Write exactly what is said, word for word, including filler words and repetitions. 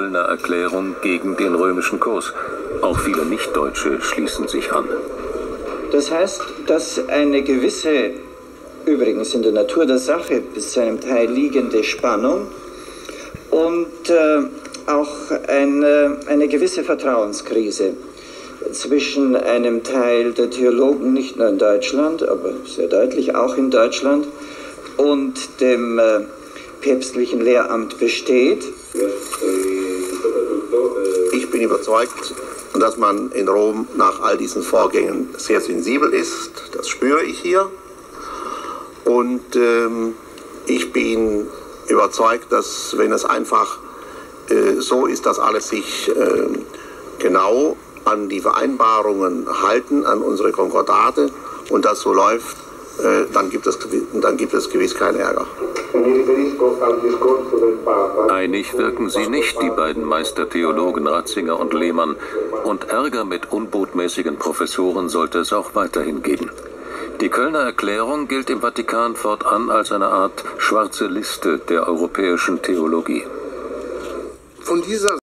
Kölner Erklärung gegen den römischen Kurs. Auch viele Nichtdeutsche schließen sich an. Das heißt, dass eine gewisse, übrigens in der Natur der Sache bis zu einem Teil liegende Spannung und äh, auch eine, eine gewisse Vertrauenskrise zwischen einem Teil der Theologen, nicht nur in Deutschland, aber sehr deutlich auch in Deutschland, und dem äh, päpstlichen Lehramt besteht. Ich bin überzeugt, dass man in Rom nach all diesen Vorgängen sehr sensibel ist. Das spüre ich hier. Und ähm, ich bin überzeugt, dass wenn es einfach äh, so ist, dass alle sich äh, genau an die Vereinbarungen halten, an unsere Konkordate, und das so läuft, äh, dann gibt es, dann gibt es gewiss keinen Ärger. Einig wirken sie nicht, die beiden Meistertheologen Ratzinger und Lehmann. Und Ärger mit unbotmäßigen Professoren sollte es auch weiterhin geben. Die Kölner Erklärung gilt im Vatikan fortan als eine Art schwarze Liste der europäischen Theologie. Von dieser